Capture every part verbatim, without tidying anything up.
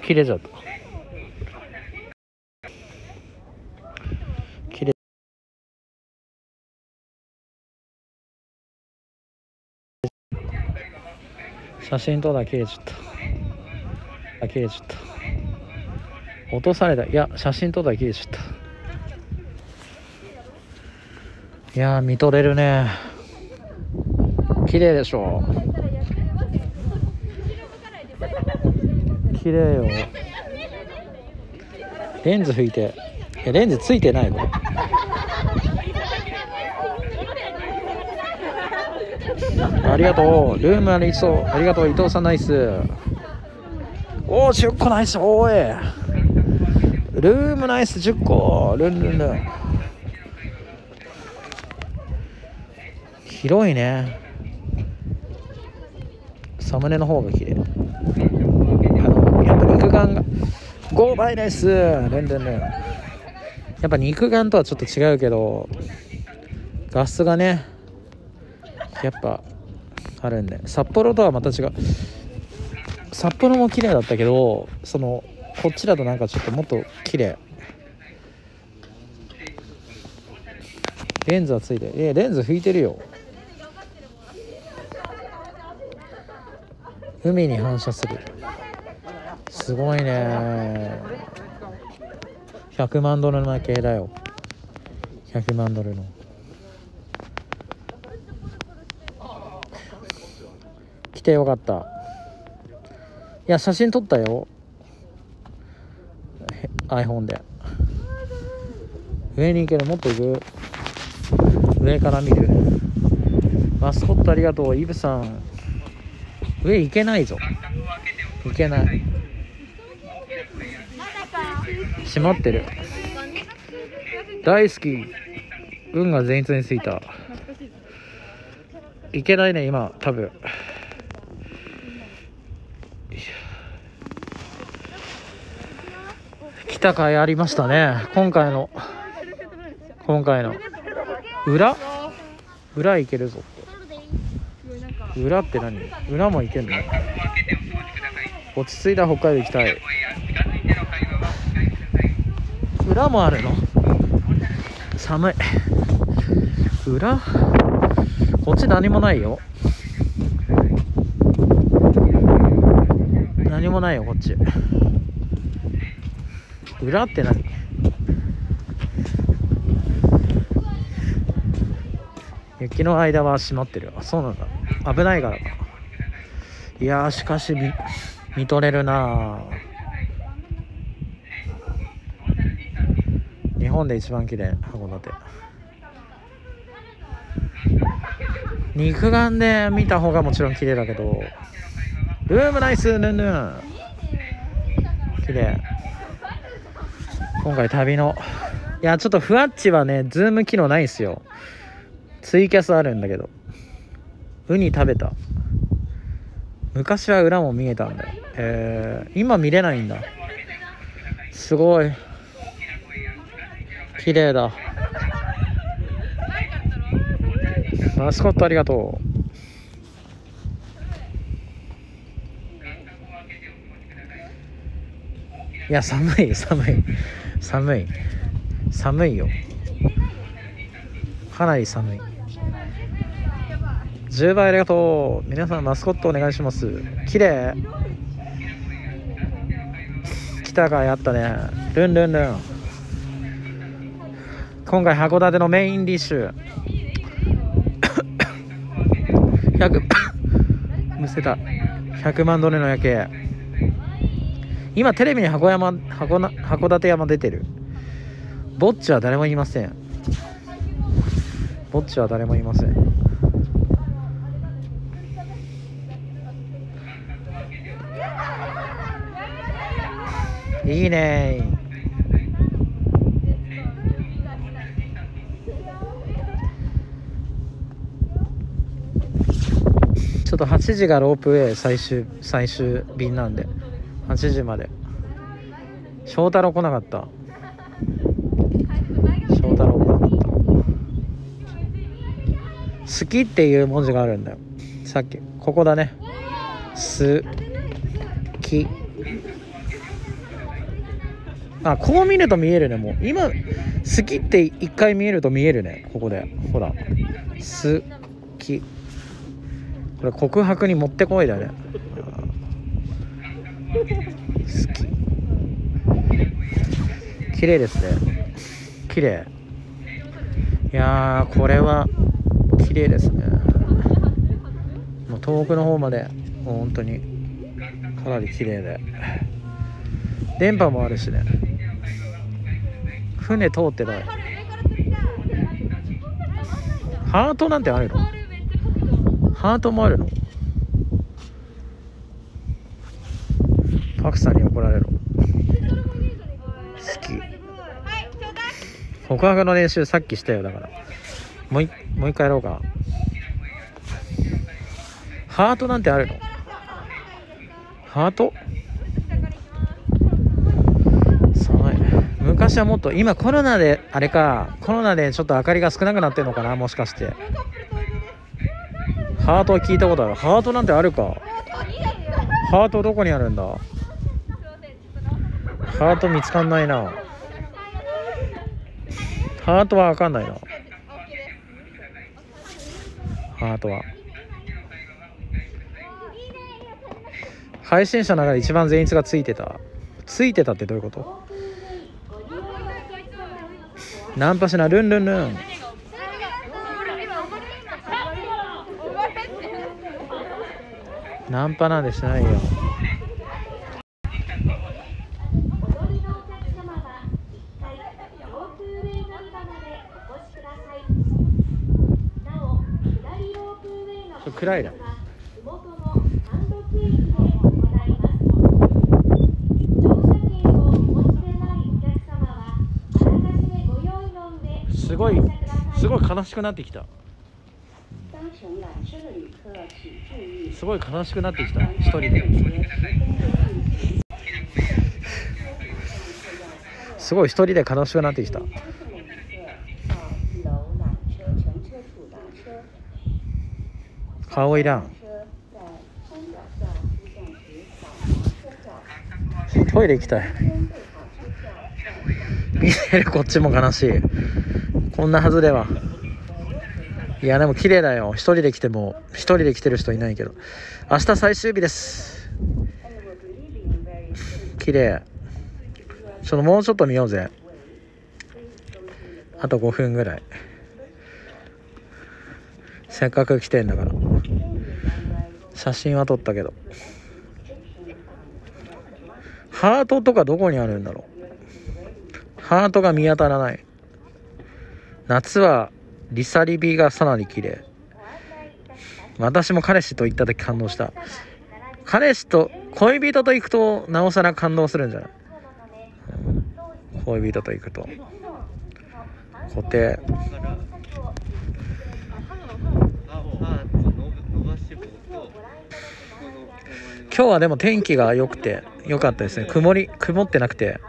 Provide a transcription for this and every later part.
切れちゃった。切れ写真撮ったら切れちゃった。あ、切れちゃった。落とされた。いや、写真撮ったら切れちゃった。いやー、見とれるね。綺麗でしょ。綺麗よ。レンズ拭いて。いや、レンズついてないこれ。ありがとう。ルームありそう。ありがとう。伊藤さんナイス。おお、じゅっこナイス。おーい。ルームナイスじゅっこ。ルンルンルン。広いね。サムネの方が綺麗。あのやっぱ肉眼がごばいナイス。ルンルンルン。やっぱ肉眼とはちょっと違うけど、画質がねやっぱあるんで、札幌とはまた違う。札幌も綺麗だったけど、そのこっちだとなんかちょっともっと綺麗。レンズはついてる。えレンズ拭いてるよ。海に反射する。すごいね。ひゃくまんドルの夜景だよ。ひゃくまんドルの。来てよかった。いや、写真撮ったよ。iPhone で。上に行ける。もっと行く。上から見る。マスコットありがとう。イブさん。上行けないぞ。行けない。閉まってる。大好き。運が前日についた。行けないね今多分。来た回ありましたね。今回の今回の裏裏行けるぞ。裏って何？裏も行けんの？落ち着いた北海道行きたい。裏もあるの？寒い。裏？こっち何もないよ。何もないよこっち。裏って何？雪の間は閉まってるよ。あ、そうなんだ。危ないからか。いやー、しかし 見, 見とれるな。日本で一番綺麗函館。肉眼で見た方がもちろん綺麗だけど、ルームナイスヌンヌン綺麗。今回旅の、いやちょっとふわっちはねズーム機能ないんすよ。ツイキャスあるんだけど、ウニ食べた。昔は裏も見えたんだよ。えー、今見れないんだ。すごい綺麗だ。マスコットありがとう。いや寒い寒い寒い寒いよ。かなり寒い。じゅうばいありがとう。皆さんマスコットお願いします。綺麗。来たかいあったね。ルンルンルン。今回函館のメインディッシュひゃくむせたひゃくまんドルの夜景。今テレビに函山函な函館山出てる。ぼっちは誰もいません。ぼっちは誰もいません。いいね。ちょっとはちじがロープウェイ最終最終便なんではちじまで。翔太郎来なかった。翔太郎来なかった。好きっていう文字があるんだよ。さっきここだね。すきあ、こう見ると見えるね。もう今好きって一回見えると見えるね。ここでほら、好き、これ告白にもってこいだね。好き、綺麗ですね。綺麗。いやー、これは綺麗ですね。もう遠くの方までもう本当にかなり綺麗で、電波もあるしね。船通ってない。ハートなんてあるの？ハートもあるの？パクさんに怒られる。好き。告白の練習さっきしたよ。だからもう一もう一回やろうか。ハートなんてあるの？ハート？寒い。昔はもっと、今コロナであれか、コロナでちょっと明かりが少なくなってるのかな、もしかして。ハート聞いたことある。ハートなんてあるか。ハートどこにあるんだ。ハート見つかんないな。ハートは分かんないな。ハートは配信者の中で一番善逸がついてた。ついてたってどういうこと？ナンパしな、ルンルンルン。ナンパなんでしないよ。暗いな。すごいすごい悲しくなってきた。すごい悲しくなってきた。一人ですごい一人で悲しくなってきた。顔いらん。トイレ行きたい。見てるこっちも悲しい。こんなはずでは。いやでも綺麗だよ。一人で来ても一人で来てる人いないけど、明日最終日です。綺麗。ちょっともうちょっと見ようぜ。あとごふんぐらい。せっかく来てんだから。写真は撮ったけど、ハートとかどこにあるんだろう。ハートが見当たらない。夏はリサリビがさらに綺麗。私も彼氏と行った時感動した。彼氏と恋人と行くとなおさら感動するんじゃない？うん、恋人と行くと固定。今日はでも天気が良くて良かったですね。曇り曇ってなくて、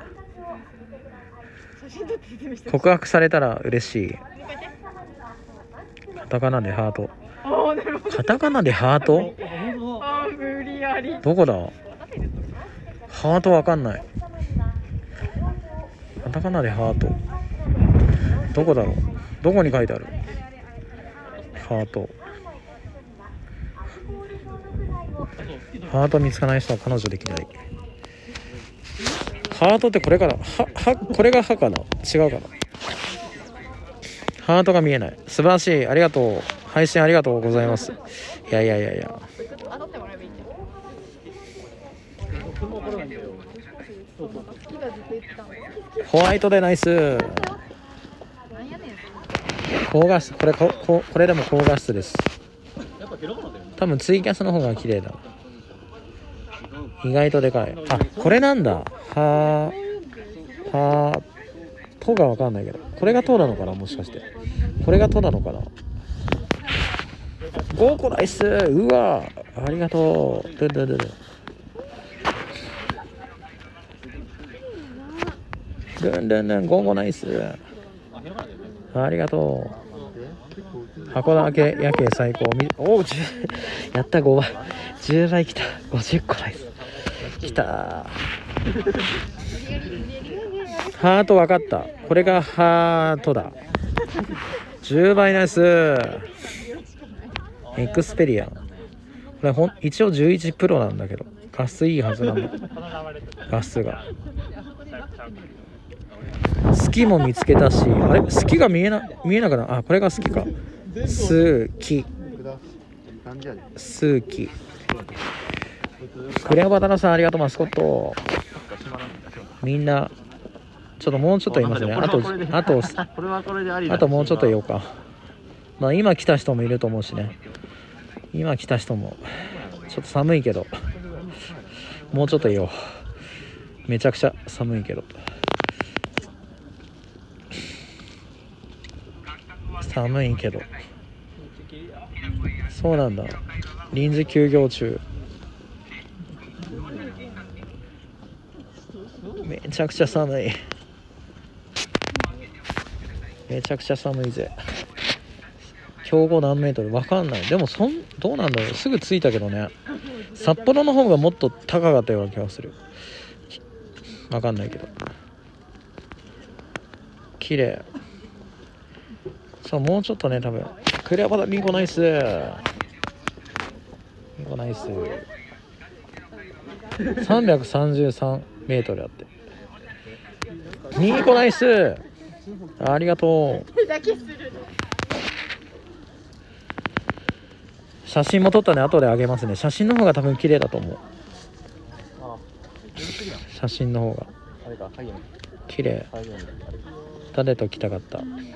告白されたら嬉しい。カタカナでハート。カタカナでハート？どこだ？ハートわかんない。カタカナでハートどこだろう。どこに書いてある？ハート。ハート見つかない人は彼女できない。ハートってこれからははこれが歯かな？違うかな。ハートが見えない。素晴らしい。ありがとう。配信ありがとうございます。いやいやいやいや。ホワイトでナイス。高画質。これこここれでも高画質です。多分ツイキャスの方が綺麗だ。意外とでかい。あ、これなんだ。はーはーとがわかんないけど、これがとなのかな。もしかしてこれがとなのかな。ゴーコナイス。うわありがとう。ルンルンルンルンルンルンゴーコナイス。ありがとう。函館夜景最高。おお、やったごばい、じゅうばいきた。ごじゅっこナイスきたー。 ハート分かった。これがハートだ。じゅうばいナイス。エクスペリア。これほん一応じゅういちプロなんだけど、画質いいはずなんだ。画質が。好きも見つけたし、あれ好きが見えな見えなくな、あ、これが好きか。好き。好き。クレオパトラさんありがとう。マスコット。みんなちょっともうちょっといますね。あとあとあともうちょっといようか。まあ今来た人もいると思うしね。今来た人もちょっと寒いけどもうちょっといよう。めちゃくちゃ寒いけど寒いけどそうなんだ。臨時休業中。めちゃくちゃ寒い。めちゃくちゃ寒いぜ。標高何メートルわかんない。でもそんどうなんだろう。すぐ着いたけどね。札幌の方がもっと高かったような気がする。わかんないけど。綺麗。そうもうちょっとね多分。クレアバタリンコナイス。リンコナイス。さんびゃくさんじゅうさんメートルあって。ニーコナイス。ありがとう。写真も撮ったね。後であげますね。写真の方が多分綺麗だと思う。写真の方が綺麗。誰と来たかった。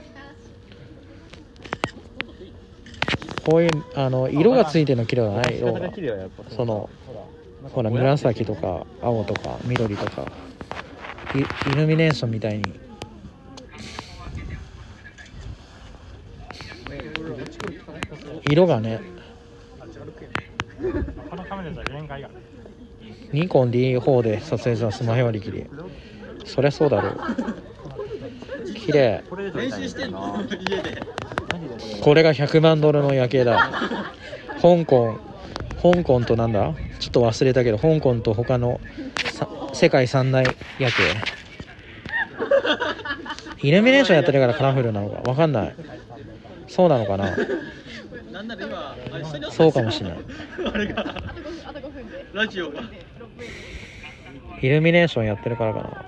こういうあの色がついてるの綺麗だない色が。そのほら紫とか青とか緑とかイ, イルミネーションみたいに色がね。ニコン ディーフォー で撮影したスマホ割り切り。そりゃそうだろう。綺麗。これがひゃくまんドルの夜景だ。香港香港となんだちょっと忘れたけど、香港と他の世界三大夜景。イルミネーションやってるからカラフルなのかわかんない。そうなのかな。そうかもしれない。イルミネーションやってるからかな。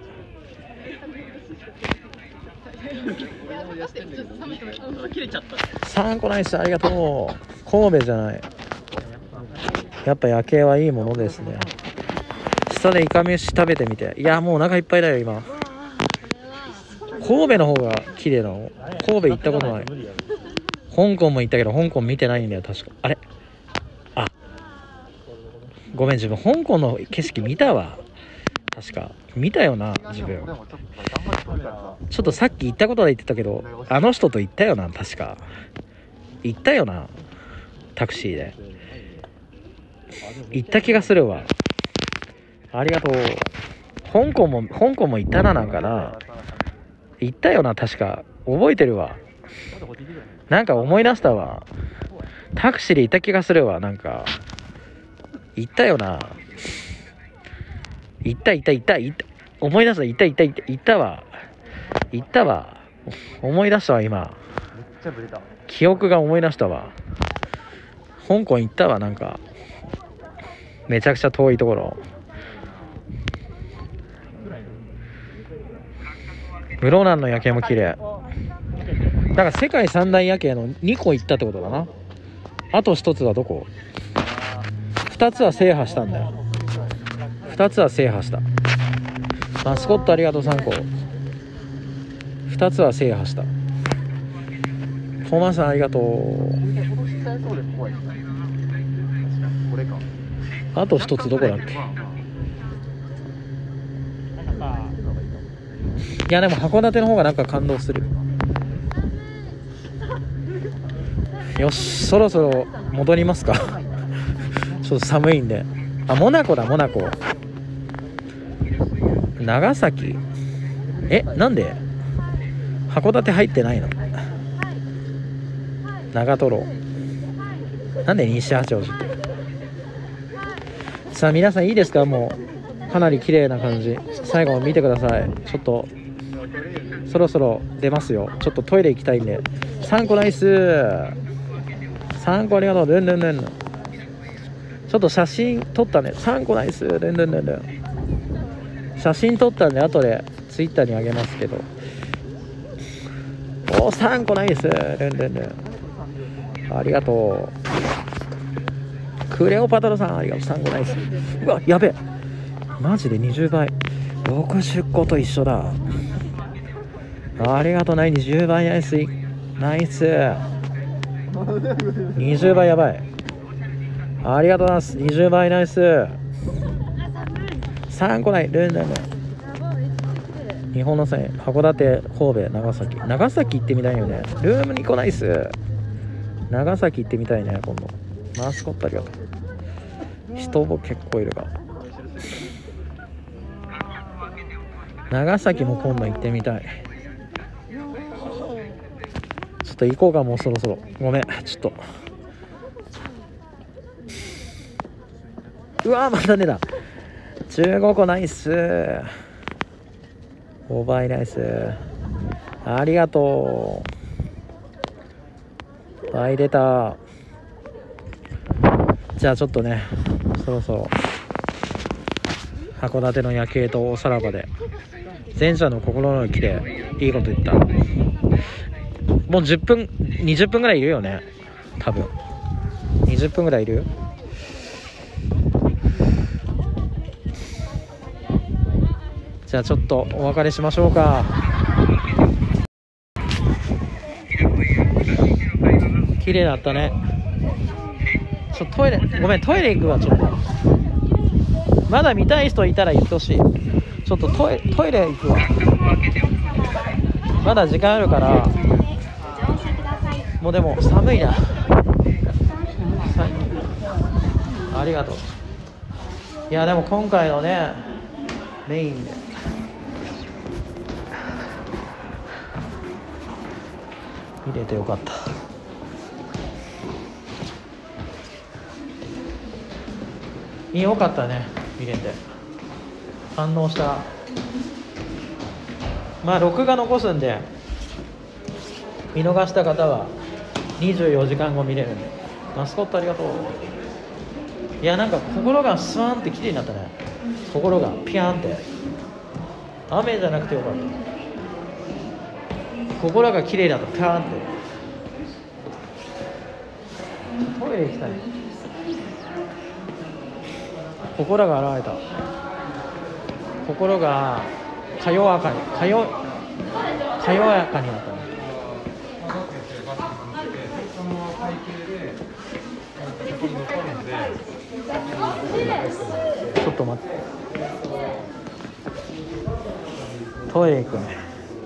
さんこナイスありがとう。神戸じゃない。やっぱ夜景はいいものですね。下でイカ飯食べてみて。いやもうお腹いっぱいだよ今。神戸の方が綺麗なの。神戸行ったことない。香港も行ったけど香港見てないんだよ確か。あれあごめん、自分香港の景色見たわ。確か見たよな自分。ちょっとさっき行ったことは言ってたけど、あの人と行ったよな確か。行ったよなタクシーで行った気がするわ。ありがとう。香港も香港も行ったな。なんかな行ったよな確か。覚えてるわ。なんか思い出したわ。タクシーで行った気がするわ。なんか行ったよな。行った行った行った行った思い出した。行った行った行った行ったわ行ったわ思い出したわ今。記憶が思い出したわ。香港行ったわ。なんかめちゃくちゃ遠いところ。室蘭の夜景も綺麗だから世界三大夜景のにこ行ったってことだな。あとひとつはどこ。ふたつは制覇したんだよ。ふたつは制覇した。マスコットありがとうさんこ。ふたつは制覇した。コマさんありがとう。あとひとつどこだっけ。いやでも函館の方がなんか感動する。よしそろそろ戻りますか。ちょっと寒いんで。あモナコだモナコ。長崎えなんで函館入ってないの。長瀞なんで西八王子って。さあ皆さんいいですか。もうかなり綺麗な感じ。最後見てください。ちょっとそろそろ出ますよ。ちょっとトイレ行きたいんで。さんこナイス。さんこありがとう。ルンルンルン。ちょっと写真撮ったね。さんこナイス。ルンルンルンルン。写真撮ったんで後でツイッターにあげますけど。おー、さんこナイス。ルンルンルン。ありがとう。クレオパトラさんありがとう。さんこナイス。うわ、やべえ。マジでにじゅうばい。ろくじゅっこと一緒だ。ありがとう。ないにじゅうばいナイス。ナイス。にじゅうばいやばい。ありがとうございます。にじゅうばいナイス。さんこない。ルンルンルン。日本の線、函館、神戸、長崎。長崎行ってみたいよね。ルームにこナイス。長崎行ってみたいね、今度。マスコットありがとう。人も結構いるが。長崎も今度行ってみたい。ちょっと行こうか、もうそろそろ。ごめん、ちょっと。うわー、またねだ。じゅうごこナイス。ごばいナイス。ありがとう。倍出た。じゃあちょっとね、そろそろ函館の夜景とおさらばで前者の心の木でいいこと言った。もうじゅっぷんにじゅっぷんぐらいいるよね、多分にじゅっぷんぐらいいる。じゃあちょっとお別れしましょうか。綺麗だったね。ちょっとトイレ、ごめん、トイレ行くわ。ちょっとまだ見たい人いたら言ってほしい。ちょっとトイレ、トイレ行くわ。まだ時間あるから。もうでも寒いな。ありがとう。いやでも今回のねメインで見れてよかった。よかったね、見れて反応した。まあ録画残すんで見逃した方はにじゅうよじかんご見れるんで。マスコットありがとう。いやなんか心がスワーンって綺麗になったね。心がピャーンって。雨じゃなくてよかった。心が綺麗だとピャーンって。トイレ行きたい。心が現れた。心がかよわかにかよかよやかになったね。ちょっと待って、トイレ行くね。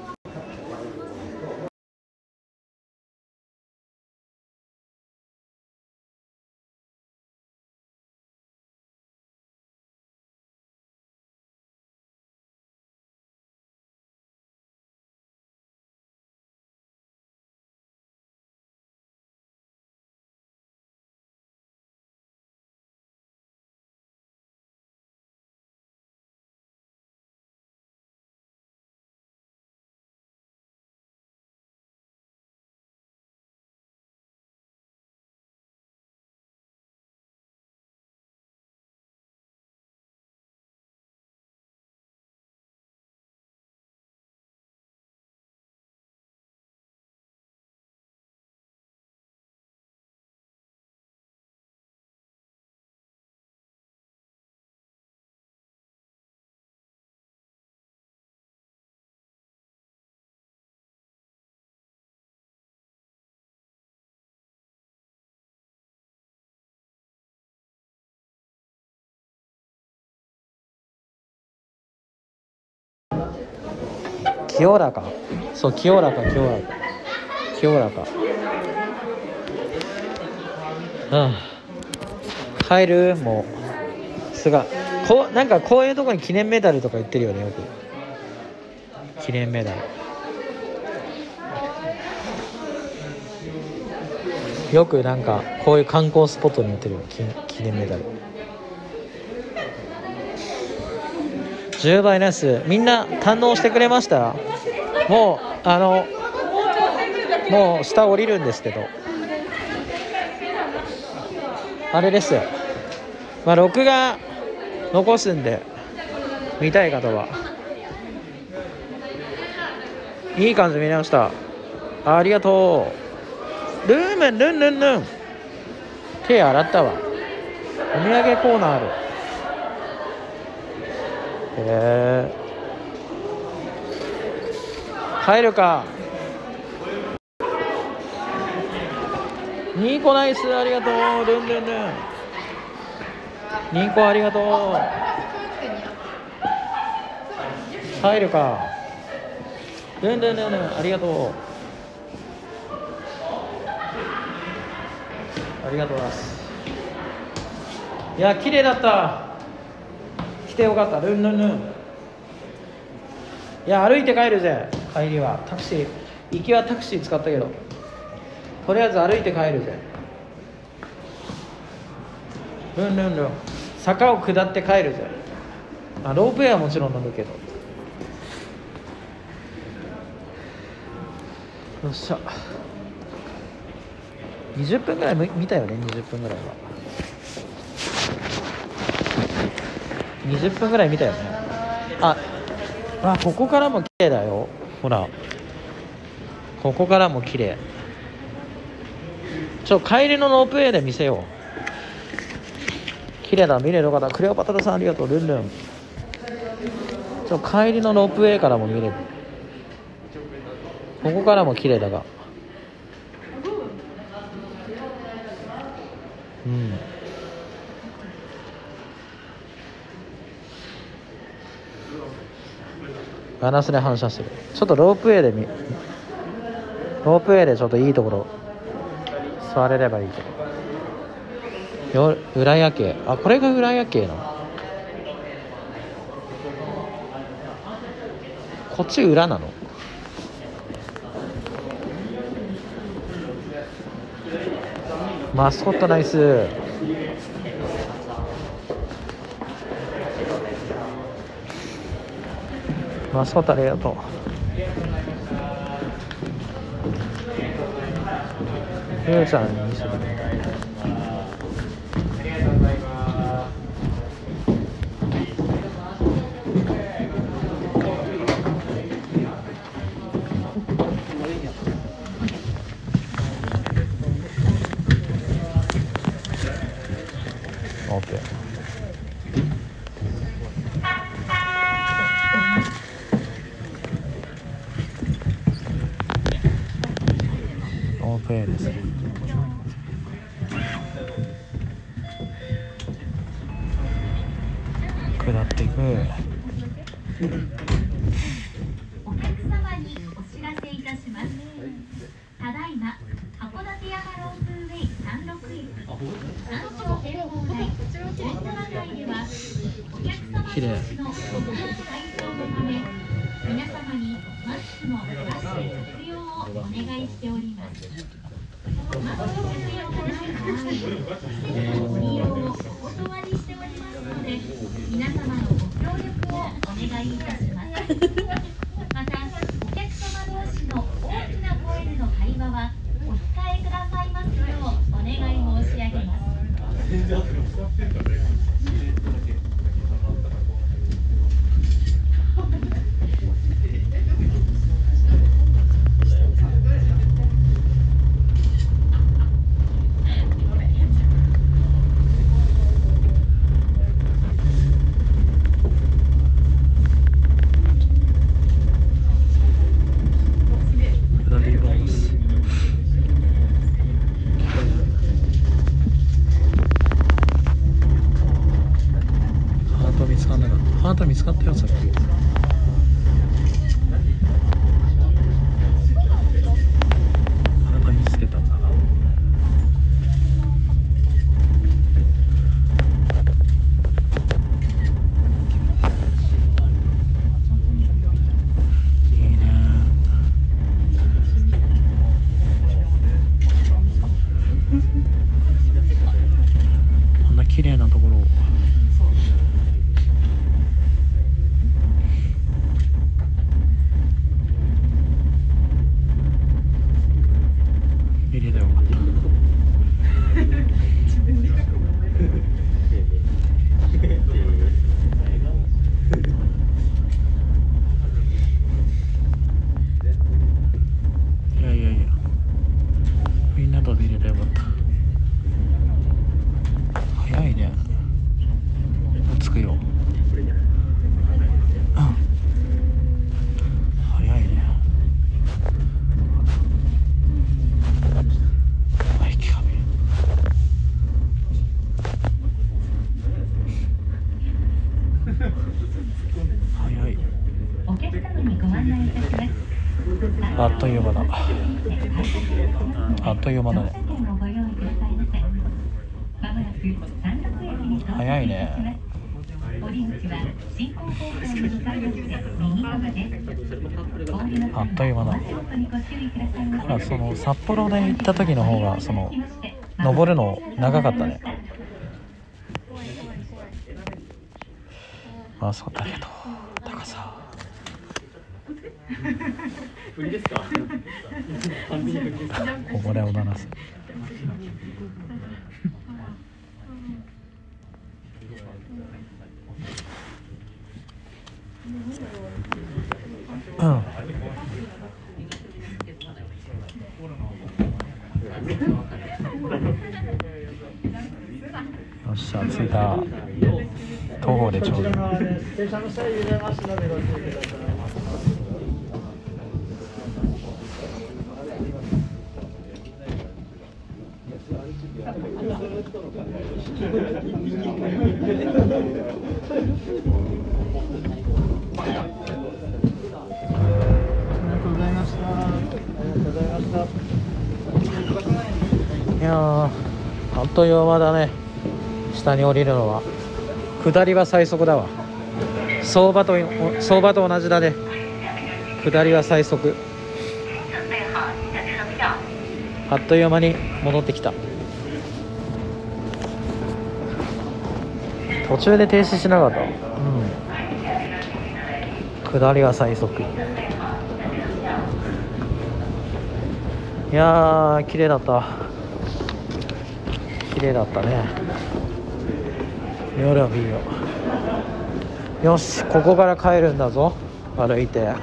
清らか、そう清らか清らか清らか。うん帰る。もうすがこうなんかこういうとこに記念メダルとか言ってるよね、よく。記念メダルよくなんかこういう観光スポットに売ってるよ、記念メダル。じゅうばいナイス。みんな堪能してくれました？ もうあのもう下降りるんですけど、あれですよ、まあ録画残すんで見たい方はいい感じ見ました。ありがとう。ルーメンルンルンルン。手洗ったわ。お土産コーナーある。へえ。入るか。ニーコナイス、ありがとう。ルンルンルン。ニーコありがとう。入るか。ルンルンルンルン、ありがとう。ありがとうございます。いや、綺麗だった。来てよかった。ルンルンルン。いや、歩いて帰るぜ。帰りはタクシー、行きはタクシー使ったけど、とりあえず歩いて帰るぜ。ルンルンルン。坂を下って帰るぜ。あ、ロープウェイはもちろん乗るけど。よっしゃ。にじゅっぷんぐらい見たよね。にじゅっぷんぐらいはにじゅっぷんぐらい見たよね。ああ、ここからも綺麗だよ。ほら、ここからも綺麗。ちょ、帰りのロープウェイで見せよう。綺麗だ、見れる方。クレオパトラさんありがとう。ルンルン。ちょ、帰りのロープウェイからも見れる。ここからも綺麗だが、うん、ガラスで反射してる。ちょっとロープウェイで見ロープウェイでちょっといいところ座れればいいけど。よ、裏夜景。あ、これが裏夜景なの。こっち裏なの。マスコットナイス。マスコットありがとう。ゆうちゃんにする。オーケー。オーケーです。下っていく。 お客様にお知らせいたします。ただいま函館山ロープウェイさんろく駅山頂展望台じゅうななかいでは、お客様同士のご会場のため、皆様にマスクのフラッシュ着用をお願いしております。マスク着用がない場合、施設の利用をお断りしておりますので、皆様のご協力をお願いいたします。また、お客様同士の大きな声での会話はお控えくださいますようお願い申し上げます。 ハート見つかったよ、さっき。ハート見つけたんだな。いいね。こんな綺麗なところを。 早い。 お客様にご案内いたします。 あっという間だ。あっという間だね。早いね。あっという間だ。あ、その札幌で行った時の方がその登るの長かったね。まあそうだけど高さ。 売りですか？ こぼれを鳴らす。うん。よっしゃ着いた。徒歩でちょうど。いやー、あっという間だね。下に降りるのは下りは最速だわ。相場と相場と同じだね。下りは最速。あっという間に戻ってきた。途中で停止しなかった。うん、下りは最速。いやー綺麗だった。綺麗だったね。夜は見よう。よし、ここから帰るんだぞ。歩いて。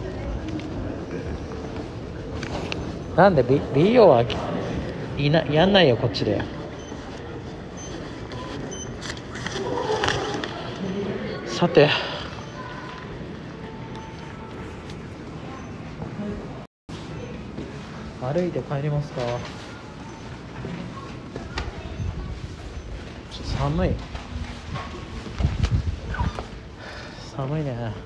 なんで B, B 用はいなやんないよこっちで。さて歩いて帰りますか。ちょっと寒い。寒いね。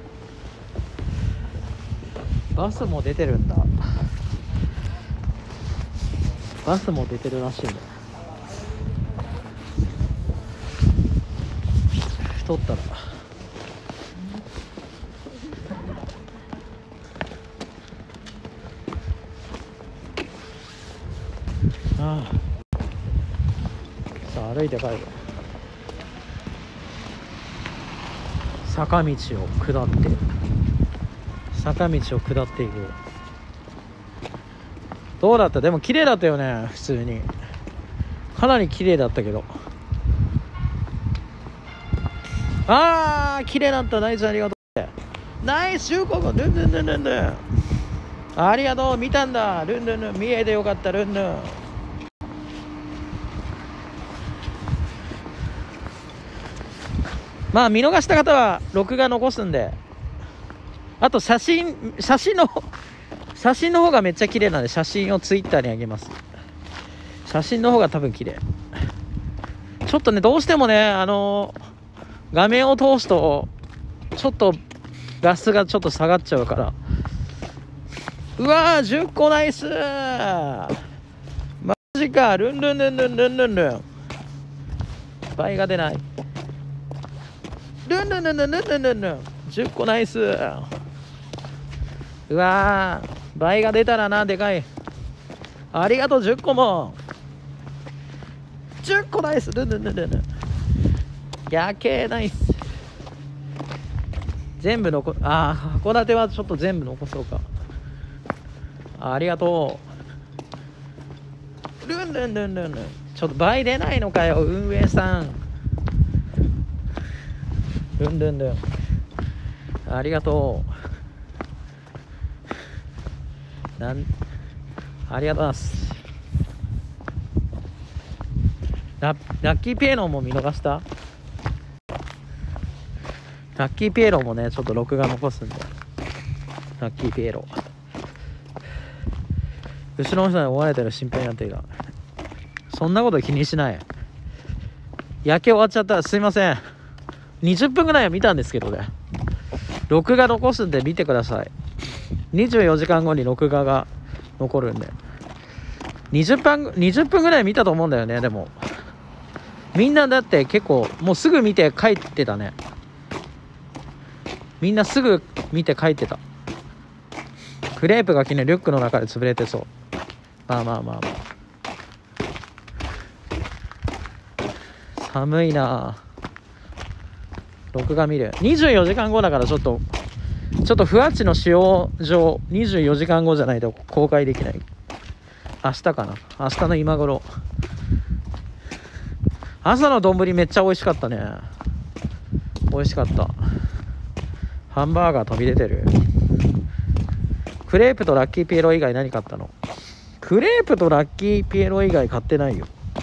バスも出てるんだ。バスも出てるらしいね。太ったらああ、さあ歩いて帰る。坂道を下って坂道を下っていく。どうだった？でも綺麗だったよね。普通にかなり綺麗だったけど。あー綺麗だった。ナイスありがとう。ナイス中国語ルンルンルンルンルン。ありがとう。見たんだ。ルンルンルン見えてよかった。ルンルン。まあ見逃した方は録画残すんで。あと写真写真の写真の方がめっちゃ綺麗なんで、写真をツイッターにあげます。写真の方が多分綺麗。ちょっとねどうしてもねあのー、画面を通すとちょっと画質がちょっと下がっちゃうから。うわーじゅっこナイスー。マジか。ルンルンルンルンルンルンルン。倍が出ない。ルンルンルンルンルンルンルンルン。じゅっこナイスー。うわー倍が出たらな。でかい。ありがとう。じゅっこもじゅっこナイス。ルンルンルンルンルン。やけーナイス。全部残あー函館はちょっと全部残そうか。ありがとう。ルンルンルンルンルン。ちょっと倍出ないのかよ運営さん。ルンルンルンありがとう。なんありがとうございます。ラッ、ラッキーピエロも見逃した。ラッキーピエロもねちょっと録画残すんで。ラッキーピエロ後ろの人に追われてる心配になってるが、そんなこと気にしない。焼け終わっちゃった。すいません。 にじゅっぷんぐらいは見たんですけどね。録画残すんで見てください。にじゅうよじかんごに録画が残るんで。にじゅっぷん、にじゅっぷんぐらい見たと思うんだよね。でもみんなだって結構もうすぐ見て帰ってたね。みんなすぐ見て帰ってた。クレープが昨日リュックの中で潰れてそう。まあまあまあまあ、寒いな。録画見る。にじゅうよじかんごだからちょっとちょっとふわっちの使用上にじゅうよじかんごじゃないと公開できない。明日かな。明日の今頃。朝の丼めっちゃ美味しかったね。美味しかった。ハンバーガー飛び出てる。クレープとラッキーピエロ以外何買ったの？クレープとラッキーピエロ以外買ってないよ。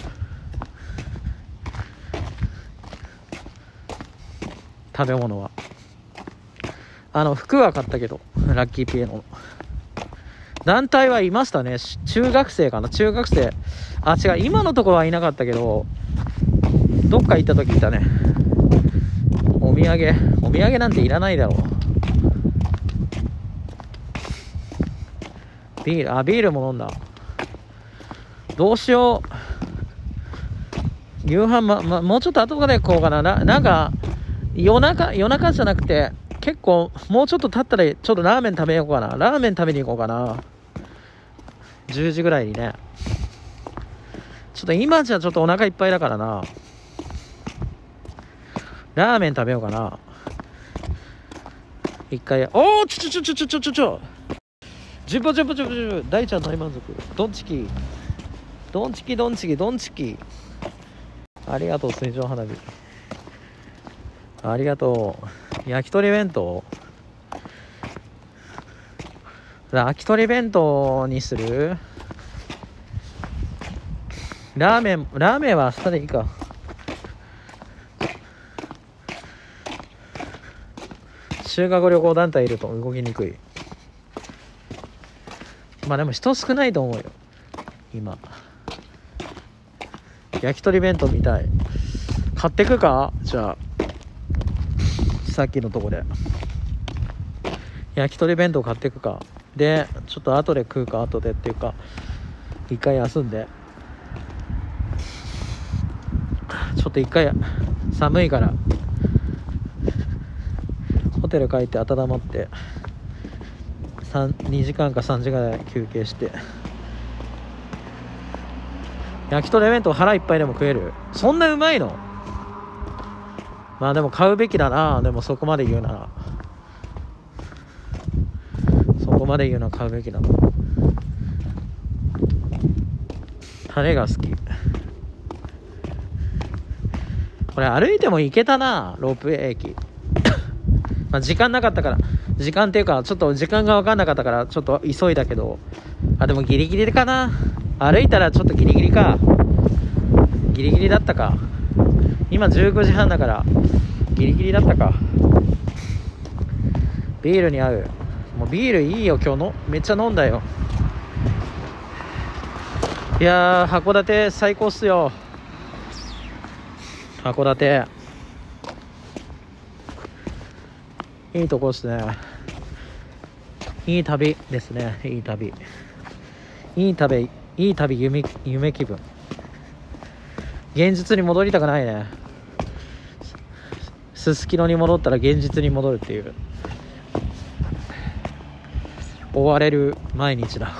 食べ物はあの服は買ったけど、ラッキーピエロの団体はいましたね。中学生かな。中学生、あ違う、今のところはいなかったけどどっか行った時いたね。お土産お土産なんていらないだろう。ビール、あビールも飲んだ。どうしよう。夕飯、まま、もうちょっと後から行こうかな。な、なんか夜中夜中じゃなくて結構もうちょっと経ったらちょっとラーメン食べようかな。ラーメン食べに行こうかな。じゅうじぐらいにね。ちょっと今じゃちょっとお腹いっぱいだからな。ラーメン食べようかな。一回、おお、ちょちょちょちょちょちょちょジュボジュボジュボジュボ、大ちゃん大満足。ドンチキドンチキドンチキドンチキ。ありがとう。水上花火ありがとう。焼き鳥弁当、焼き鳥弁当にする。ラーメンラーメンは明日でいいか。修学旅行団体いると動きにくい。まあでも人少ないと思うよ今。焼き鳥弁当みたい。買ってくか。じゃあさっきのとこで焼き鳥弁当買ってくか。でちょっと後で食うか。後でっていうか一回休んで、ちょっと一回寒いからホテル帰って温まってにじかんかさんじかんぐらい休憩して、焼き鳥弁当腹いっぱいでも食える。そんなうまいの？まあでも買うべきだな。でもそこまで言うならそこまで言うのは買うべきだな。タレが好き。これ歩いても行けたな、ロープウェイ駅まあ時間なかったから、時間っていうかちょっと時間が分かんなかったからちょっと急いだけど、あでもギリギリかな。歩いたらちょっとギリギリか。ギリギリだったか。今じゅうごじはんだからギリギリだったか。ビールに合う。もうビールいいよ今日の。めっちゃ飲んだよ。いやー函館最高っすよ。函館いいとこっすね。いい旅ですね。いい旅いい旅いい旅。夢夢気分。現実に戻りたくないね。すすきのに戻ったら現実に戻るっていう、追われる毎日だ。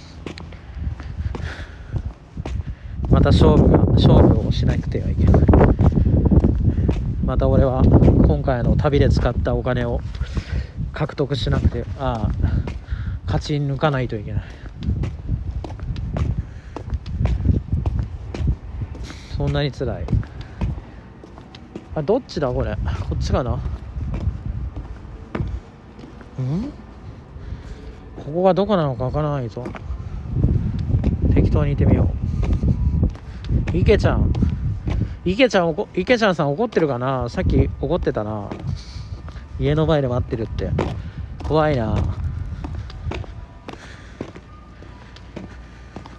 また勝負が勝負をしなくてはいけない。また俺は今回の旅で使ったお金を獲得しなくて、ああ勝ち抜かないといけない。そんなに辛い。あどっちだこれ。こっちかな。んここがどこなのかわからないぞ。適当に行ってみよう。池ちゃん池ちゃんおこ池ちゃんさん怒ってるかな。さっき怒ってたな。家の前で待ってるって怖いな。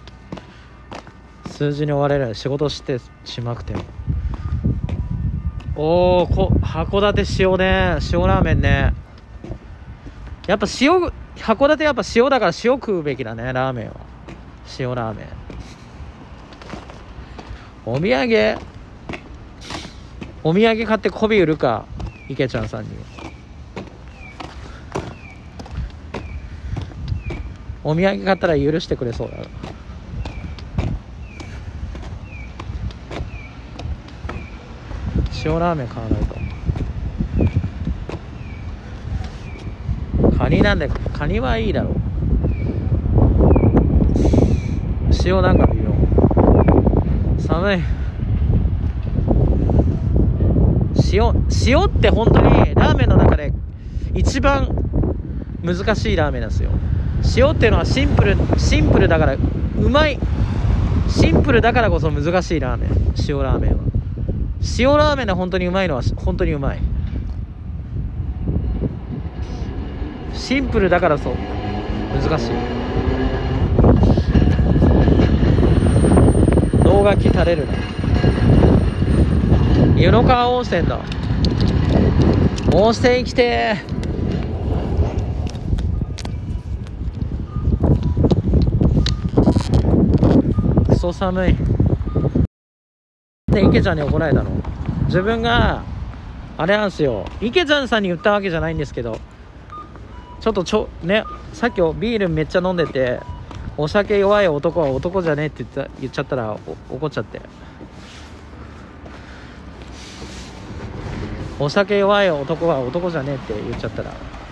数字に追われる。仕事してしまくてもおお、こ函館塩ね、塩ラーメンね。やっぱ塩、函館やっぱ塩だから塩食うべきだね、ラーメンは。塩ラーメン。お土産お土産買って媚び売るか、池ちゃんさんに。お土産買ったら許してくれそうだな。塩ラーメン買わないと。カニなんで、カニはいいだろう。塩なんか微妙。寒い。塩、塩って本当にラーメンの中で一番難しいラーメンなんですよ。塩っていうのはシンプル、シンプルだからうまい。シンプルだからこそ難しいラーメン。塩ラーメンは。塩ラーメンで本当にうまいのは本当にうまい。シンプルだからそう難しい。脳がき垂れるな。湯の川温泉だ。温泉行きてー。クソ寒い。で池ちゃんに怒られたの。自分があれなんですよ、池ちゃんさんに言ったわけじゃないんですけど、ちょっとちょね、さっきビールめっちゃ飲んでて、お酒弱い男は男じゃねえって言った言っちゃったら怒っちゃって、お酒弱い男は男じゃねえって言っちゃったら、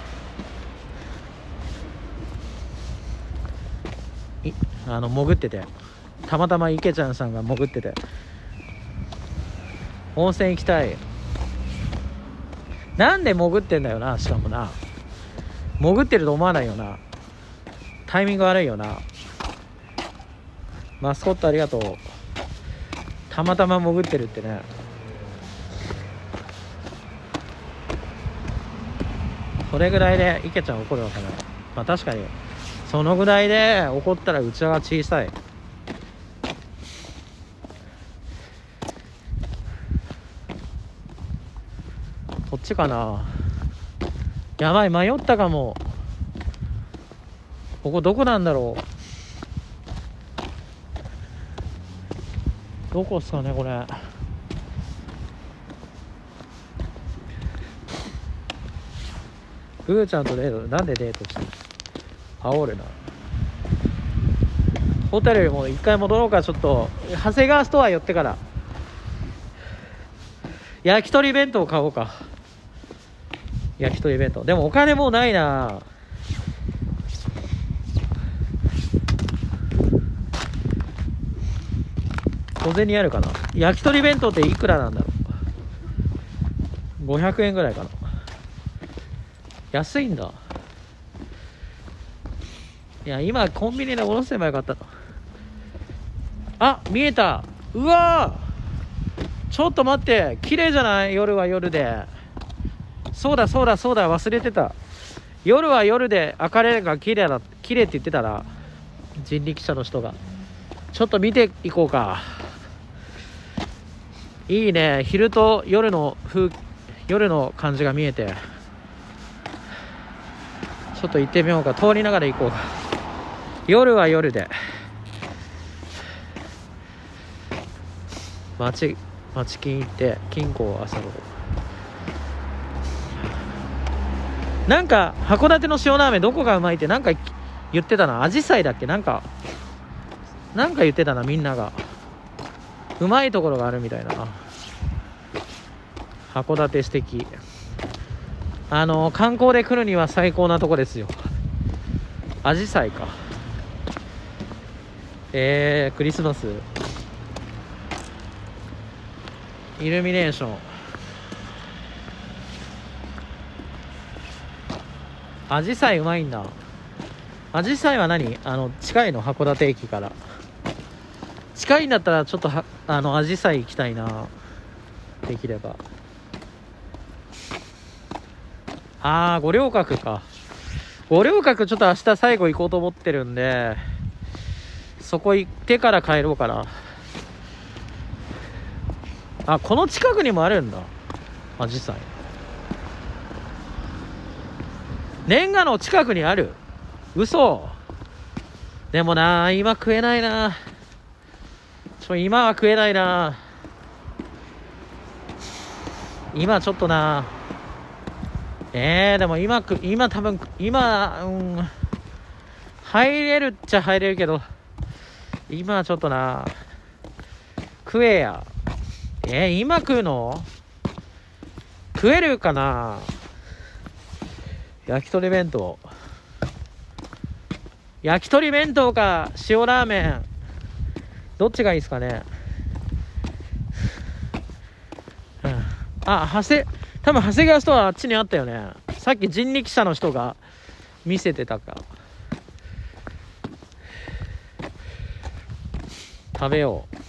いあの潜ってて、たまたま池ちゃんさんが潜ってて、温泉行きたい。なんで潜ってんだよな。しかもな、潜ってると思わないよな。タイミング悪いよな。マスコットありがとう。たまたま潜ってるってね。それぐらいで池ちゃん怒るわけない。まあ確かにそのぐらいで怒ったら器が小さい。こっちかな。やばい、迷ったかも。ここどこなんだろう。どこっすかねこれ。ブーちゃんとデート、なんでデートしてる。煽るな。ホテルも一回戻ろうか。ちょっと長谷川ストア寄ってから焼き鳥弁当買おうか。焼き鳥弁当。でもお金もうないな。小銭あるかな。焼き鳥弁当っていくらなんだろう。ごひゃくえんぐらいかな。安いんだ。いや今コンビニでおろせばよかったの。あ、見えた。うわー、ちょっと待って、綺麗じゃない。夜は夜で。そうだそうだそうだ、忘れてた。夜は夜で明るいが綺麗だ、綺麗って言ってたら、人力車の人が。ちょっと見ていこうか。いいね、昼と夜の風、夜の感じが見えて、ちょっと行ってみようか。通りながら行こうか。夜は夜で町町金行って金庫を漁ろう。なんか函館の塩ラーメンどこがうまいってなんか言ってたな。アジサイだっけ、なんかなんか言ってたな。みんながうまいところがあるみたいな。函館素敵。あの観光で来るには最高なとこですよ。アジサイか。えー、クリスマスイルミネーション。アジサイうまいんだ。アジサイは何、あの近いの、函館駅から近いんだったらちょっとはあのアジサイ行きたいな、できれば。あー、五稜郭か。五稜郭ちょっと明日最後行こうと思ってるんで、そこ行ってから帰ろうかな。あ、この近くにもあるんだ。 アジサイ。レンガの近くにある。嘘。でもな、今食えないな。ちょ今は食えないな。今ちょっとな。えー、でも今く今多分今、うん、入れるっちゃ入れるけど、今はちょっとな。食えや。えー、今食うの？食えるかな。焼き鳥弁当。焼き鳥弁当か塩ラーメン、どっちがいいですかね。うん、あ、長谷多分長谷川ストアあっちにあったよね。さっき人力車の人が見せてたか。食べよう。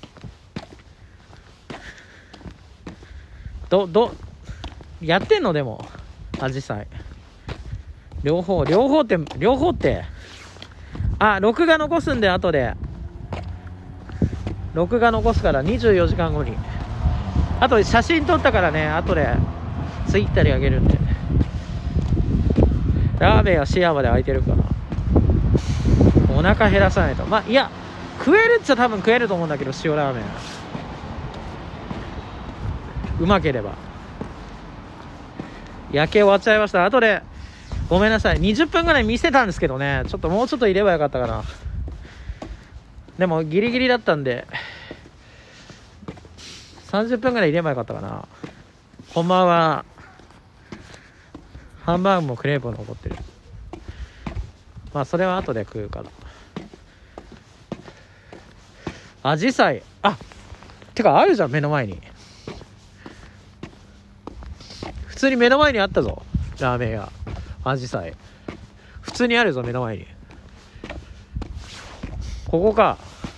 どどやってんの？でもアジサイ両方両方って両方ってあ、録画残すんで、後で録画残すからにじゅうよじかんごに。あと写真撮ったからね、後でツイッターにあげるんで。ラーメンはシアまで空いてるかな。お腹減らさないと。まあいや食えるっちゃ多分食えると思うんだけど、塩ラーメンうまければ。焼け終わっちゃいました。後でごめんなさい、にじゅっぷんぐらい見せたんですけどね、ちょっともうちょっといればよかったかな。でもギリギリだったんでさんじゅっぷんぐらいいればよかったかな。こんばんは。ハンバーグもクレープも残ってる。まあそれは後で食うから。アジサイ、あ、てかあるじゃん、目の前に。普通に目の前にあったぞ、ラーメン屋。アジサイ普通にあるぞ、目の前に。ここか。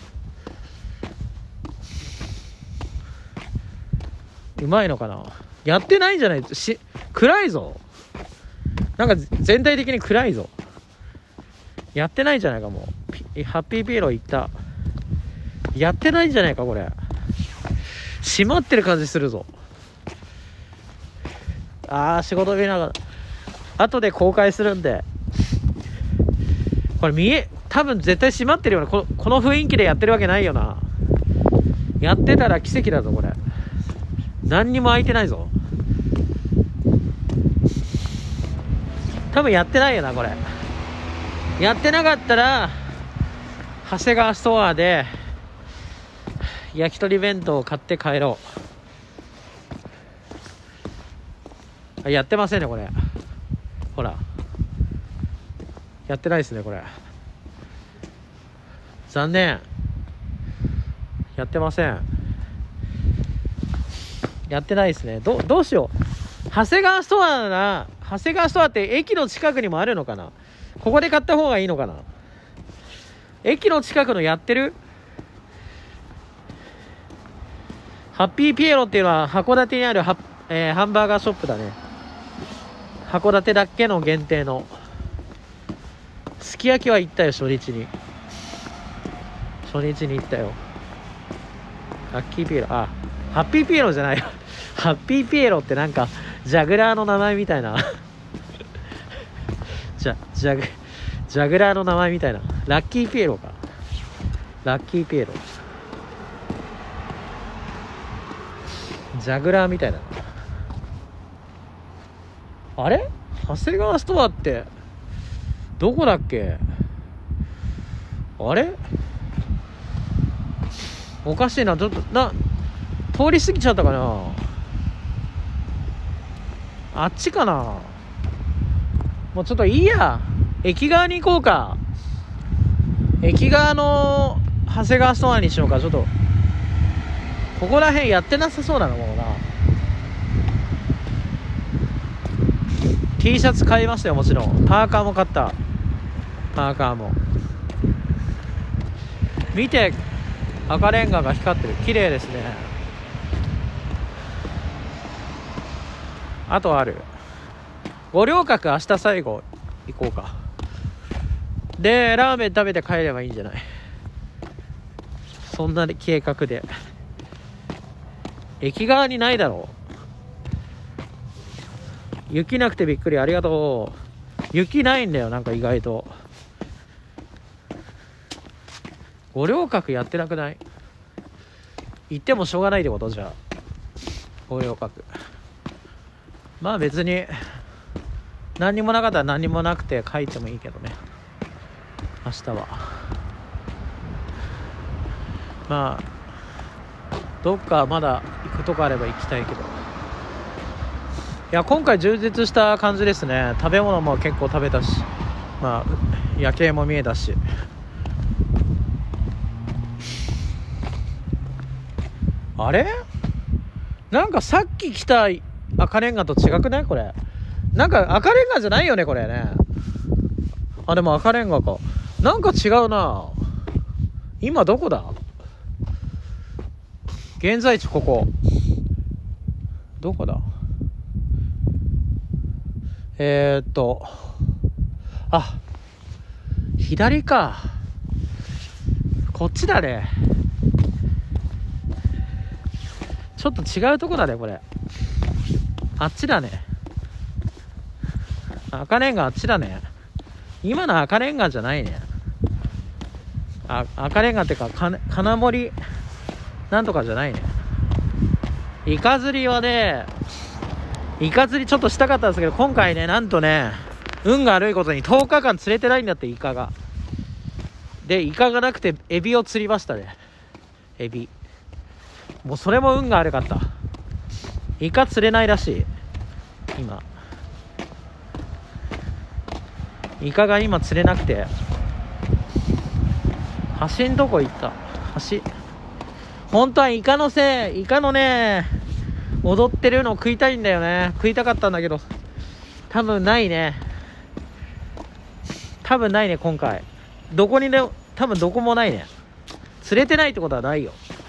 うまいのかな。やってないんじゃないし、暗いぞ。なんか全体的に暗いぞ。やってないんじゃないか。もうハッピーピエロ行った。やってないんじゃないか、これ。閉まってる感じするぞ。あー、仕事見ながら後で公開するんで。これ見え多分絶対閉まってるような、この、この雰囲気でやってるわけないよな。やってたら奇跡だぞこれ。何にも開いてないぞ。多分やってないよなこれ。やってなかったら長谷川ストアで焼き鳥弁当を買って帰ろう。やってませんねこれ。ほらやってないですねこれ。残念。やってません。やってないですね。ど, どうしよう。長谷川ストアなら、長谷川ストアって駅の近くにもあるのかな。ここで買った方がいいのかな。駅の近くのやってるハッピーピエロっていうのは函館にあるハ、えー、ハンバーガーショップだね。函館だけの限定の。すき焼きは行ったよ、初日に。初日に行ったよ。ラッキーピエロ、あ、ハッピーピエロじゃないよ。ハッピーピエロってなんかジャグラーの名前みたいな。じゃジャグジャグラーの名前みたいな。ラッキーピエロか。ラッキーピエロ。ジャグラーみたいな。あれ？長谷川ストアってどこだっけ？あれ？おかしいな。ちょっとな通り過ぎちゃったかな。あっちかな。もうちょっといいや。駅側に行こうか。駅側の長谷川ストアにしようか。ちょっとここら辺やってなさそうなのもうな。 T シャツ買いましたよ、もちろん。パーカーも買った。パーカーも見て、赤レンガが光ってる。綺麗ですね。あとある。五稜郭明日最後行こうか。でラーメン食べて帰ればいいんじゃない。そんな計画で。駅側にないだろう。 雪なくてびっくり、ありがとう。雪ないんだよ、なんか意外と。五稜郭やってなくない？行ってもしょうがないってこと？じゃあ五稜郭、まあ別に何にもなかったら何にもなくて書いてもいいけどね、明日は。まあどっかまだ行くとこあれば行きたいけど、いや今回充実した感じですね。食べ物も結構食べたし、まあ夜景も見えたし。あれなんかさっき来た赤レンガと違くない？これなんか赤レンガじゃないよねこれね。あでも赤レンガか。なんか違うな。今どこだ？現在地ここどこだ？えー、っとあ左か、こっちだね。ちょっと違うとこだねこれ。あっちだね、赤レンガあっちだね。今の赤レンガじゃないね。あ赤レンガってかか金森なんとかじゃないね。イカ釣りはね、イカ釣りちょっとしたかったんですけど、今回ねなんとね運が悪いことにとおかかん釣れてないんだって、イカが。でイカがなくてエビを釣りましたね。エビもうそれも運が悪かった。イカ釣れないらしい今。イカが今釣れなくて、橋んとこ行った。橋本当はイカのせいイカのね踊ってるの食いたいんだよね。食いたかったんだけど多分ないね。多分ないね今回。どこにでも多分どこもないね。釣れてないってことはないよ。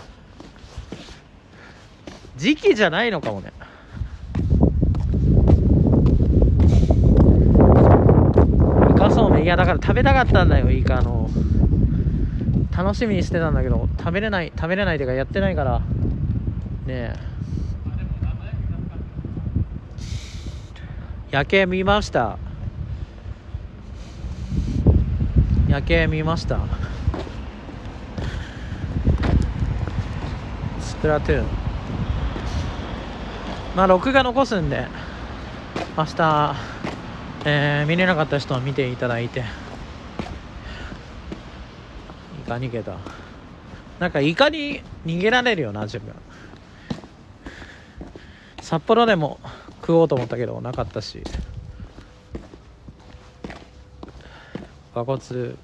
時期じゃないのかもね。イカそうめん、いやだから食べたかったんだよイカの。楽しみにしてたんだけど食べれない食べれないっていうかやってないからねえ。夜景見ました。夜景見ました。スプラトゥーン、まあ録画残すんで明日、えー、見れなかった人は見ていただいて。イカ逃げた。なんかイカに逃げられるよな自分。札幌でも食おうと思ったけどなかったし。和骨昨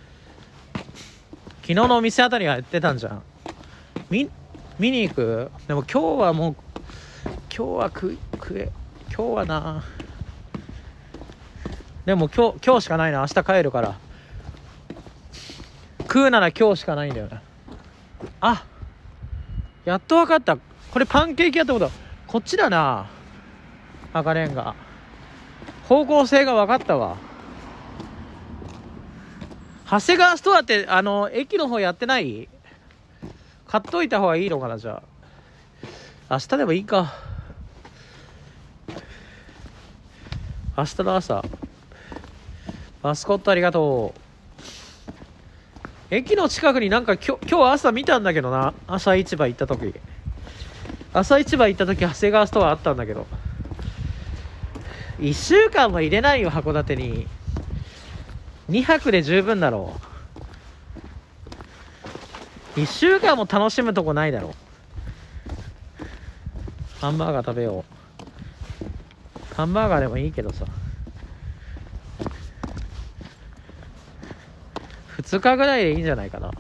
日のお店あたりはやってたんじゃん。見見に行く。でも今日はもう今日は食食え今日はな。でも今日今日しかないな。明日帰るから食うなら今日しかないんだよね。あやっと分かった。これパンケーキ屋ってこと。こっちだな。赤レンガ方向性が分かったわ。長谷川ストアってあの駅の方やってない？買っといた方がいいのかな。じゃあ明日でもいいか。明日の朝マスコットありがとう。駅の近くになんか今日、今日朝見たんだけどな。朝市場行った時朝市場行った時長谷川ストアあったんだけど、いっしゅうかんも入れないよ函館に。にはくで十分だろう。いっしゅうかんも楽しむとこないだろう。ハンバーガー食べよう。ハンバーガーでもいいけどさ、ふつかぐらいでいいんじゃないかな。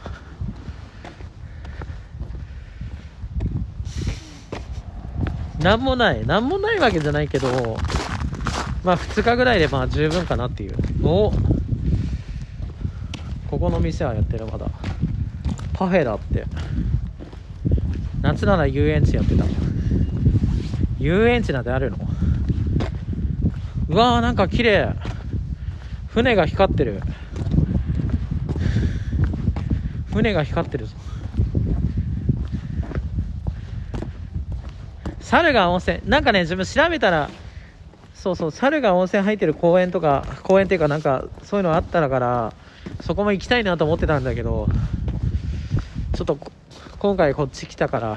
なんもないなんもないわけじゃないけど、まあふつかぐらいでまあ十分かなっていう。おここの店はやってる。まだパフェだって。夏なら遊園地やってた。遊園地なんてあるの？うわーなんか綺麗。船が光ってる。船が光ってるぞ。猿が温泉なんかね、自分調べたらそうそう、猿が温泉入ってる公園とか、公園っていうかなんかそういうのあったらからそこも行きたいなと思ってたんだけど、ちょっと今回こっち来たから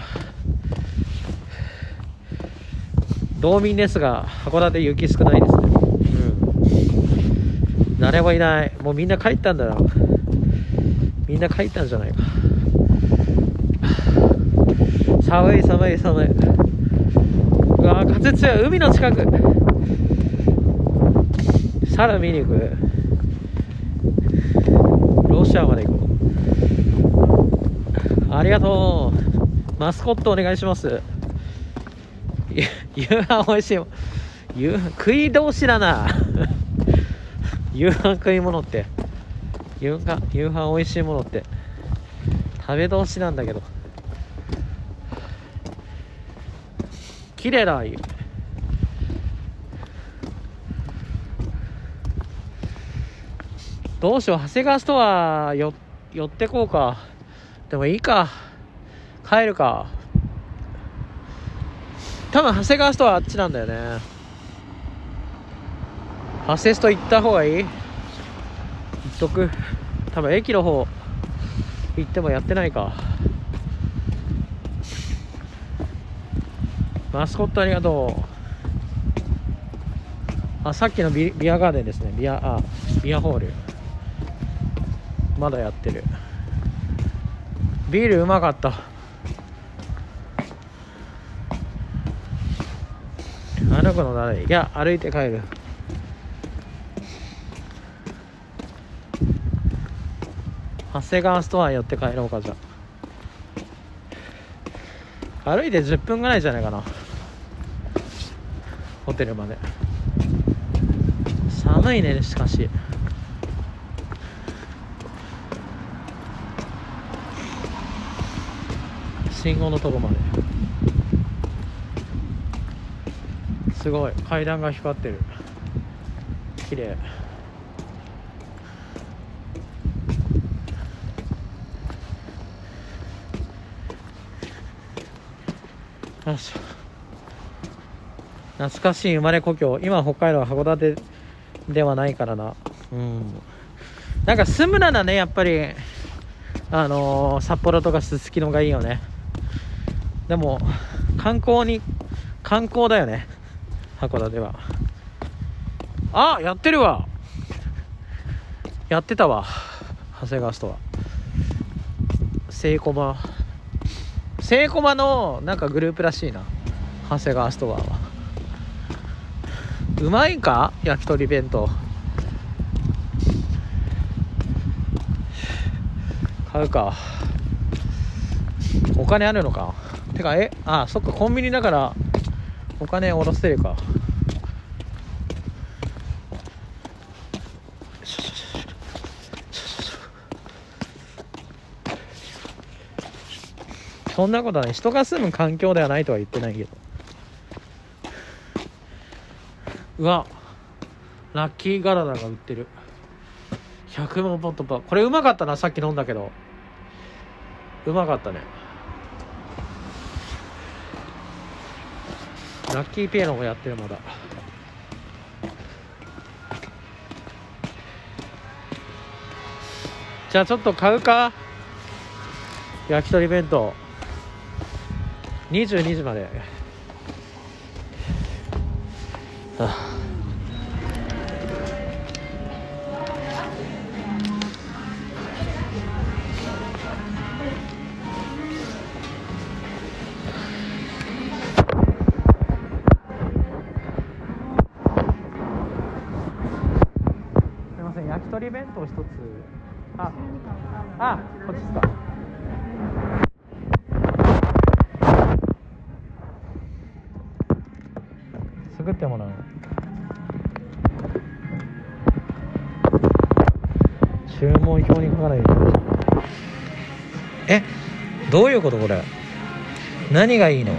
道民ですが、函館雪少ないですね。うん、誰もいない。もうみんな帰ったんだよ。みんな帰ったんじゃないか。寒い寒い寒い。うわー、風強い。海の近く。猿見に行く。ロシアまで行こう。ありがとう。マスコットお願いします。夕飯おいしい。夕食い同士だな。夕飯食い物って夕飯夕飯おいしいものって食べ同士なんだけど、綺麗だ。どうしよう、長谷川ストアよ寄ってこうか。でもいいか、帰るか。多分長谷川ストアあっちなんだよね。長谷スト行った方がいい？行っとく。多分駅の方行ってもやってないか。マスコットありがとう。あ、さっきの ビ, ビアガーデンですね。ビアあビアホールまだやってる。ビールうまかった。歩くの誰？いや、歩いて帰る。長谷川ストア寄って帰ろうか。じゃあ歩いてじゅっぷんぐらいじゃないかな、ホテルまで。寒いね。しかし信号のとこまで。すごい階段が光ってる。綺麗。よし、懐かしい生まれ故郷。今北海道は函館ではないからな。うん、なんか住むならね、やっぱりあのー、札幌とかすすきのがいいよね。でも観光に観光だよね、函館は。あ、やってるわ。やってたわ、長谷川ストア。セイコマセイコマのなんかグループらしいな、長谷川ストアは。うまいか、焼き鳥弁当。買うか。お金あるのか。てか、えあそっか、コンビニだからお金下ろせるか。そんなことはない。人が住む環境ではないとは言ってないけど。うわ、ラッキーガラダが売ってる。ひゃくもんポットパ。これうまかったな。さっき飲んだけどうまかったね。ラッキーピエロもやってる。まだじゃあちょっと買うか、焼き鳥弁当。にじゅうにじまで。はあ、すいません、焼き鳥弁当一つ。ああ、こっちですか。作ってもらう。注文表に書かないで。え、どういうことこれ。何がいいの。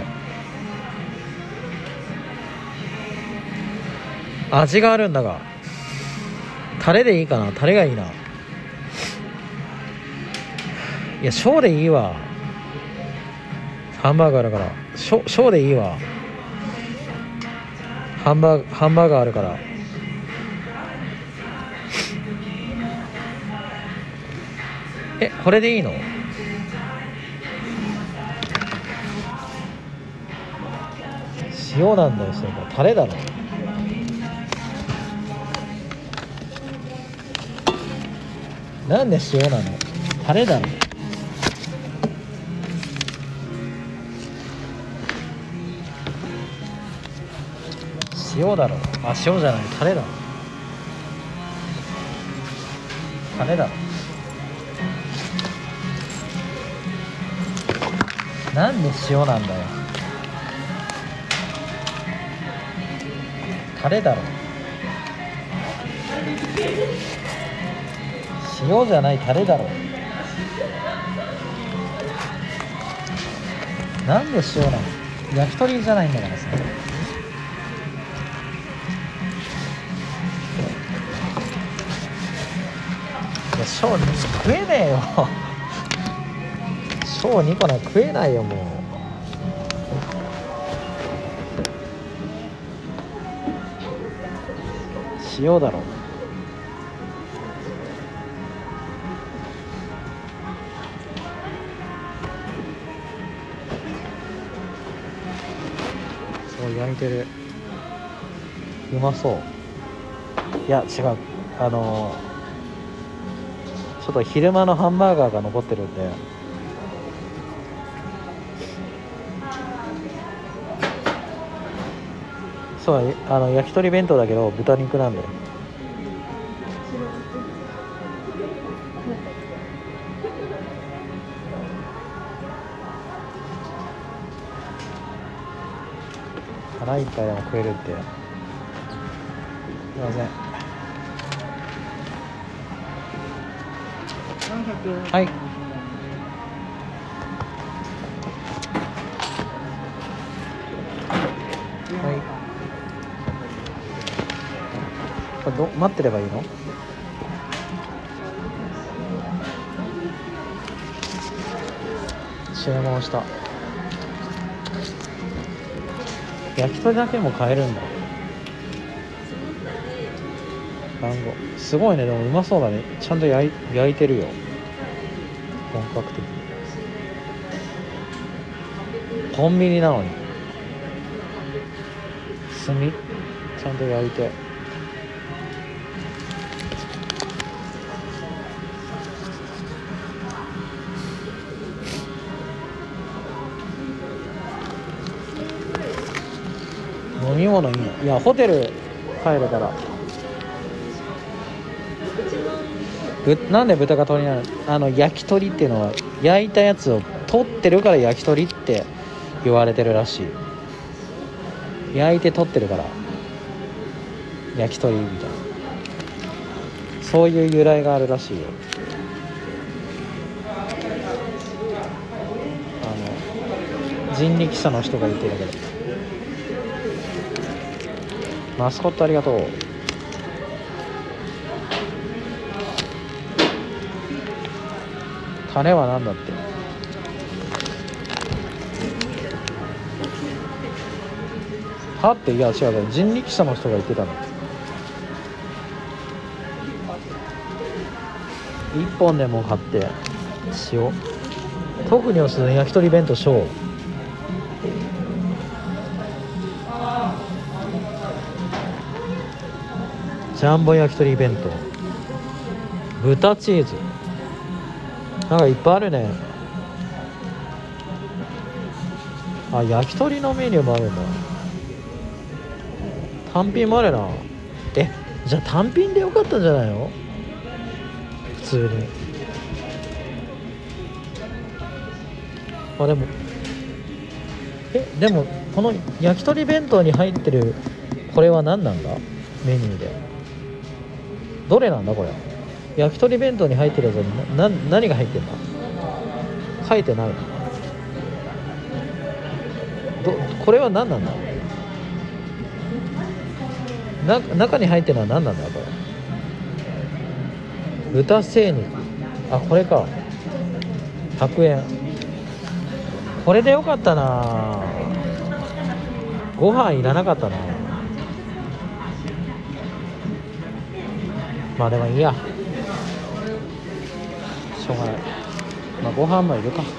味があるんだが、タレでいいかな。タレがいいな。いや、小でいいわ。ハンバーガーだから小小でいいわ。 ハンバーガーハンバーガーあるから。え、これでいいの？塩なんだよ、それタレだろ。なんで塩なの？タレだろ。塩だろ。あ、塩じゃない、タレだろ。タレだろ。なんで塩なんだよ。タレだろ。塩じゃない、タレだろ。なんで塩なの？焼き鳥じゃないんだからさ。いや、小に食えねえよ。小にこなんか食えないよ、もう。塩だろ。そう焼いてる。うまそう。いや違う、あのー、ちょっと昼間のハンバーガーが残ってるんで、そうあの焼き鳥弁当だけど豚肉なんだよ。腹いっぱいでも食えるって。すいません。はい。はい。これど待ってればいいの？注文した。焼き鳥だけも買えるんだ。団子すごいね。でもうまそうだね。ちゃんと焼い、焼いてるよ。本格的に。コンビニなのに炭ちゃんと焼いて。飲み物いいの？いやホテル帰るから。ぶなんで豚が鳥なの？あの焼き鳥っていうのは焼いたやつを取ってるから焼き鳥って言われてるらしい。焼いて取ってるから焼き鳥みたいな、そういう由来があるらしいよ。あの人力車の人が言ってるけど。マスコットありがとう。タレは何だって。はって、いや違う、人力車の人が言ってたの。いっぽんでも買って塩。特におすすめ焼き鳥弁当小。ジャンボ焼き鳥弁当、豚チーズ、なんかいっぱいあるね。あ、焼き鳥のメニューもあるんだ。単品もあるな。え、じゃあ単品でよかったんじゃないの？普通に。あ、でもえでもこの焼き鳥弁当に入ってるこれは何なんだ？メニューでどれなんだこれ。焼き鳥弁当に入ってるやつにな何が入ってんだ？書いてない。どこれは何なんだ？な中に入ってるのは何なんだこれ。豚精肉、あ、これか。ひゃくえん。これでよかったな。ご飯いらなかったな。 まあでもいいや、しょうがない。まあご飯もいるか。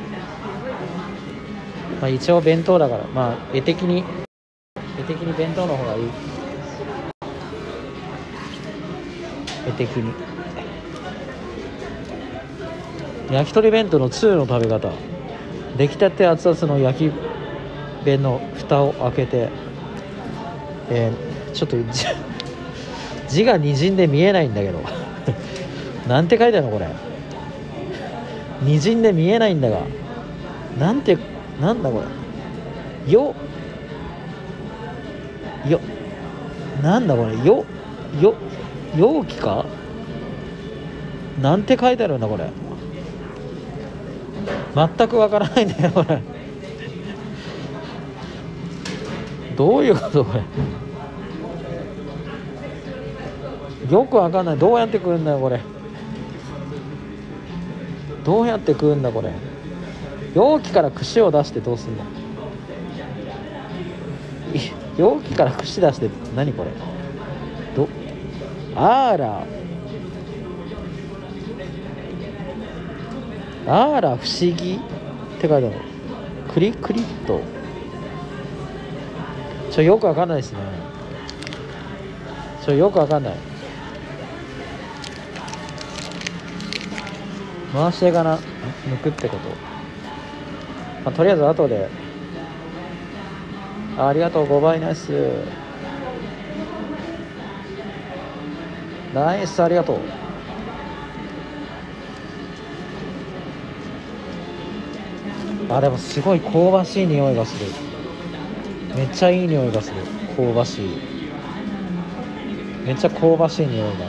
まあ一応弁当だから、まあ絵的に絵的に弁当の方がいい。絵的に焼き鳥弁当のつゆの食べ方、出来たて熱々の焼き弁の蓋を開けて、えー、ちょっと字, 字がにじんで見えないんだけどなんて書いてあるのこれ、にじんで見えないんだが、なんてなんだこれ、よよなんだこれ、よよ容器かなんて書いてあるんだこれ、全くわからないんだよこれどういうことこれ、よくわかんない。どうやって食うんだよこれ、どうやって食うんだこれ、容器から串を出してどうすんの、容器から串出して何これ、どあーらあーら不思議って書いてある。クリクリっとちょよくわかんないですね。ちょよくわかんない。回し絵かな、抜くってこと、まあ、とりあえず後で。 あ, ありがとう、ごばいナイスナイス、ありがとう。あ、でもすごい香ばしい匂いがする。めっちゃいい匂いがする。香ばしい、めっちゃ香ばしい匂いが。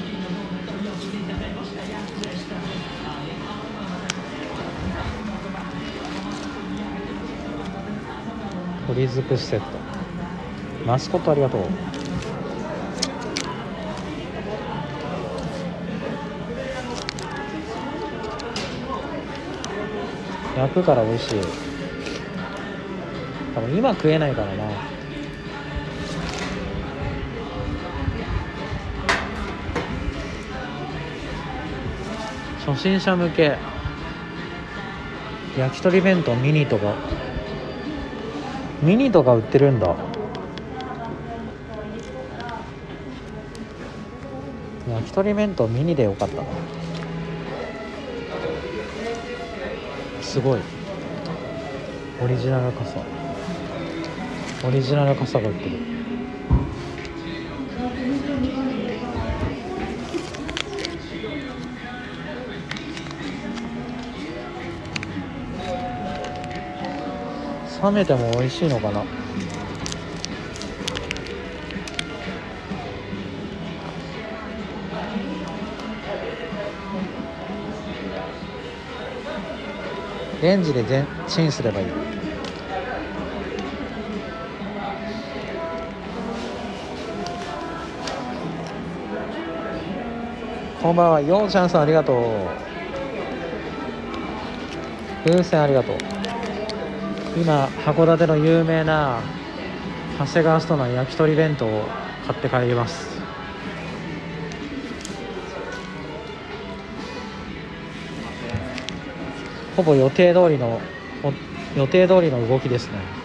鳥尽くしセット、マスコットありがとう。焼くから美味しい。多分今食えないからな。初心者向け焼き鳥弁当ミニとかミニとか売ってるんだ。焼き鳥弁当ミニでよかったな。すごいオリジナル傘、オリジナル傘が売ってる。冷めても美味しいのかな。レンジで全チンすればいい。こんばんは、ヨンちゃんさんありがとう。風船ありがとう。今函館の有名な長谷川ストの焼き鳥弁当を買って帰ります。ほぼ予定通りの予定通りの動きですね。